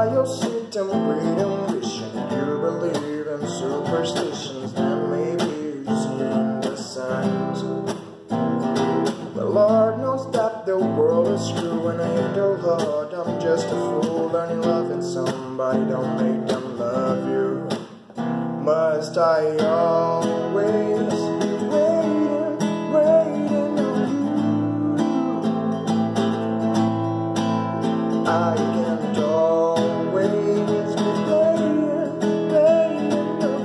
by your seat and wait and wishing you believe in superstitions and maybe you see in the signs. But Lord knows that the world is true, and I ain't the Lord, I'm just a fool learning loving somebody don't make them love you. Must I always be waiting, waiting on you? I can't always be waiting, waiting on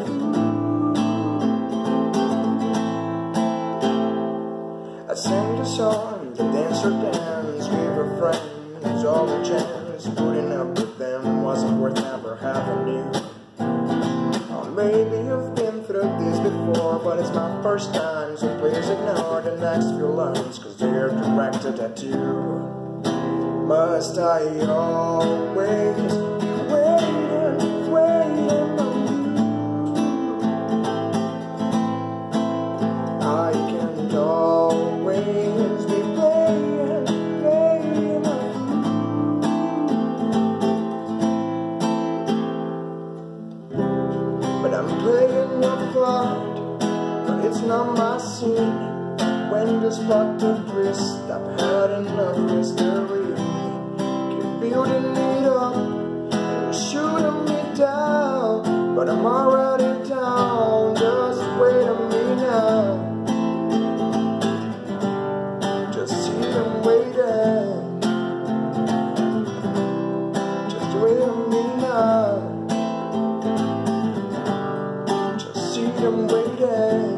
you. I sang the song, the dancer dance, gave her friends all the chance. Putting up with them wasn't worth never having you. Maybe you've been through this before, but it's my first time, so please ignore the next few lines, cause they're directed at you. Must I always be waiting, waiting on you? I can't always be waiting, waiting on you. But I'm playing your part, but it's not my scene. When the spark to twist, I've had enough mystery. Keep building it up, and you're shooting me down. But I'm already down, just wait on me now. Just see them waiting. Just wait on me now. I'm waiting.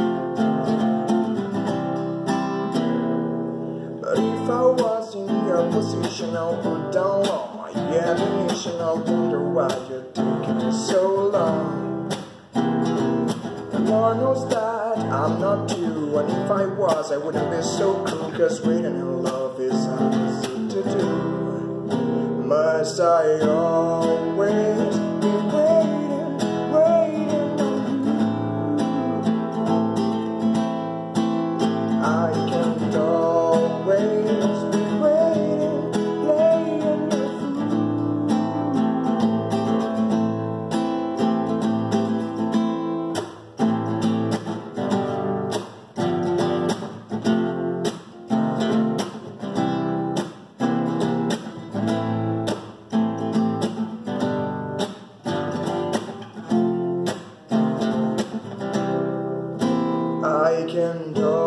But if I was in your position, I'll put down all my ammunition. I wonder why you're taking so long. The Lord knows that I'm not you, and if I was, I wouldn't be so cruel, cause waiting in love is easy to do. Must I always be waiting, waiting? I can't always be waiting, waiting for I can't